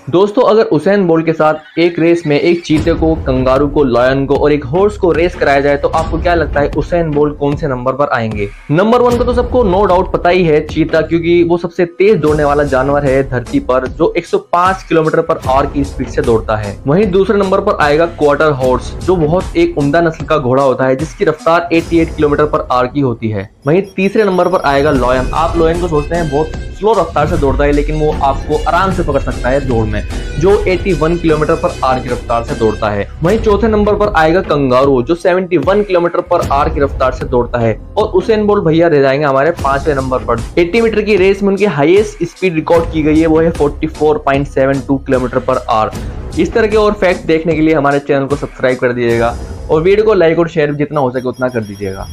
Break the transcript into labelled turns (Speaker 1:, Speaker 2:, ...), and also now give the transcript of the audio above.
Speaker 1: दोस्तों, अगर Usain bolt के साथ एक रेस में एक चीते को, कंगारू को, लायन को और एक हॉर्स को रेस कराया जाए तो आपको क्या लगता है उसेन बोल्ट कौन से नंबर पर आएंगे? नंबर 1 को तो सबको नो डाउट पता ही है, चीता, क्योंकि वो सबसे तेज दौड़ने वाला जानवर है धरती पर जो 105 किलोमीटर पर आवर की स्पीड से दौड़ता है। वहीं दूसरे नंबर पर आएगा क्वार्टर हॉर्स, जो बहुत एक उम्दा नस्ल का घोड़ा होता है जिसकी रफ्तार 88 किलोमीटर पर आवर की होती है। वहीं तीसरे नंबर पर आएगा लायन। आप लायन को सोचते हैं बहुत स्लो रफ्तार से दौड़ता है, लेकिन वो आपको आराम से पकड़ सकता है दौड़ में, जो 81 किलोमीटर पर आवर की रफ्तार से दौड़ता है। वहीं चौथे नंबर पर आएगा कंगारू, जो 71 किलोमीटर पर आवर की रफ्तार से दौड़ता है। और उसेन बोल्ट भैया रह जाएंगे हमारे 5वें नंबर पर। 80 मीटर की रेस में उनकी हाईएस्ट स्पीड रिकॉर्ड की गई है, वो है 44.72 किलोमीटर पर आवर। इस तरह के और फैक्ट देखने के लिए हमारे चैनल को सब्सक्राइब कर दीजिएगा और वीडियो को लाइक और शेयर जितना हो सके उतना कर दीजिएगा।